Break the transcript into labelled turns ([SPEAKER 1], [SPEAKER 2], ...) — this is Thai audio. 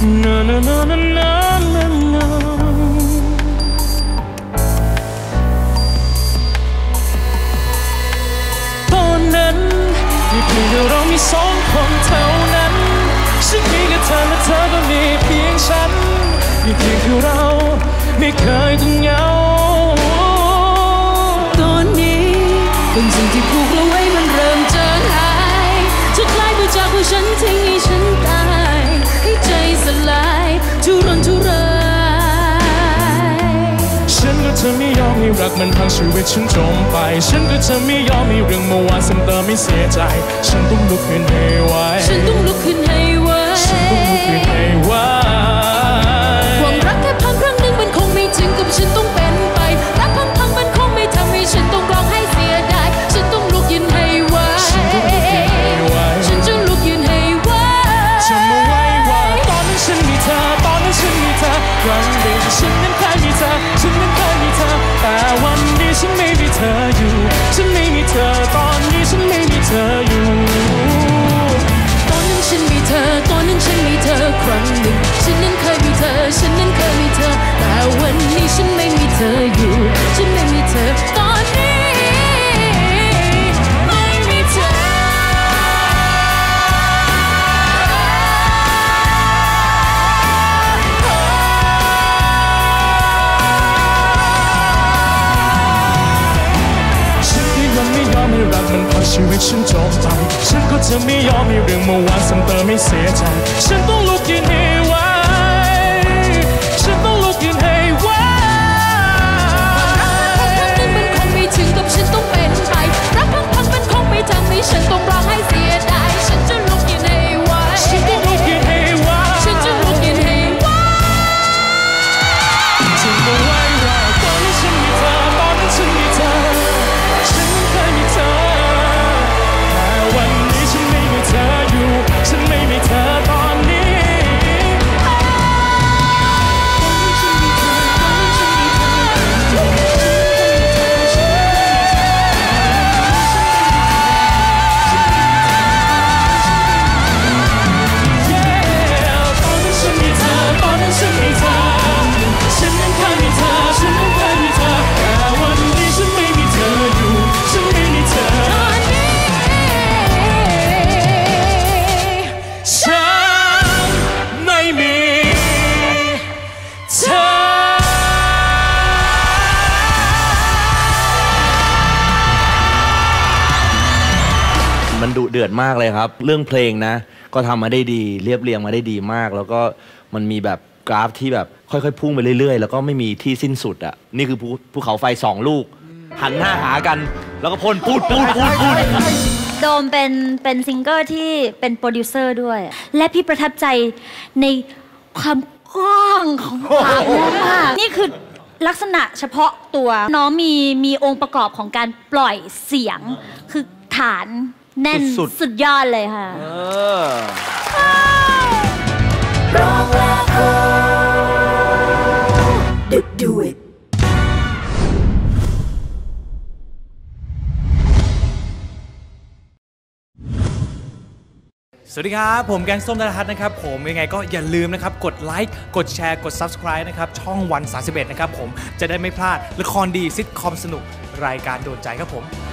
[SPEAKER 1] no no no no no no no ตอนนั้นมีเพียงเรามีสองคนเท่านั้นฉันมีแค่เธอและเธอก็มีเพียงฉันมีเพียงแค่เราไม่เคยต้องเหงาตอนนี้เป็นสิ่งที่ผูกเอาไว้มันเริ่มจางหายจะกลายไปจากว่าฉันทิ้งให้ฉันตายให้ใจสลายทุรนทุรายฉันก็จะไม่ยอมให้รักมันพังชีวิตฉันจมไปฉันก็จะไม่ยอมให้เรื่องเมื่อวานซ้ำเติมไม่เสียใจฉันต้องลุกขึ้นให้ไหวฉันต้องลุกขึ้นให้ไหวฉันต้องลุกขึ้นให้ไหวความรักแค่พังครั้งหนึ่งมันคงไม่ถึงกับฉันต้องเป็นไปรักพังมันคงไม่ทำให้ฉันต้องร้องให้เสียดายฉันต้องลุกยืนให้ไหวฉันจะลุกยืนให้ไหวจำเอาไว้ว่าตอนนั้นฉันมีเธอตอนนั้นฉันมีเธอวันหนึ่งฉันนั้นเคยมีเธอฉันนั้นเคยมีเธอแต่วันนี้ฉันไม่มีเธออยู่ฉันไม่มีเธอตอนนี้ฉันไม่มีเธออยู่ตอนนั้นฉันมีเธอตอนนั้นฉันมีเธอครั้งหนึ่งฉันนั้นเคยมีเธอฉันนั้นเคยมีเธอแต่วันนี้ฉันไม่มีเธออยู่ฉันไม่มีเธอตอนนี้ไม่รักมันพอชีวิตฉันจบไปฉันก็จะไม่ยอมให้เรื่องเมื่อวานซ้ำเติมไม่เสียใจฉันต้องลุกยืนให้ไหวฉันต้องลุกยืนให้ไหวรักพังมันคงไม่ถึงกับฉันต้องเป็นไปรักพังมันคงไม่ทำให้ฉันต้องร้องให้เสียดายฉันจะลุกยืนให้ไหวฉันต้องลุกยืนให้ไหวฉันจะลุกยืนให้ไหวจำเอาไว้ว่าตอนนั้นฉันมีเธอตอนนั้นฉันมีเธอฉันเคยมีเธอแต่วันนี้ฉันไม่มีเธออยู่ฉันไม่มีเธอตอนนี้
[SPEAKER 2] มันดุเดือดมากเลยครับเรื่องเพลงนะก็ทำมาได้ดีเรียบเรียงมาได้ดีมากแล้วก็มันมีแบบกราฟที่แบบค่อยๆพุ่งไปเรื่อยๆแล้วก็ไม่มีที่สิ้นสุดอ่ะนี่คือภูเขาไฟ2ลูกหันหน้าหากันแล้วก็พ่นปูด
[SPEAKER 3] โดมเป็นซิงเกิลที่เป็นโปรดิวเซอร์ด้วยและพี่ประทับใจในความกว้างของปากมากนี่คือลักษณะเฉพาะตัวน้องมีองค์ประกอบของการปล่อยเสียงคือฐานแน่นสุดยอดเลยค่ะร้องและโฮ Do it
[SPEAKER 4] สวัสดีครับผมแกงส้มธนทัศน์นะครับผมยังไงก็อย่าลืมนะครับกดไลค์กดแชร์กด Subscribe นะครับช่องวัน31นะครับผมจะได้ไม่พลาดละครดีซิทคอมสนุกรายการโดนใจครับผม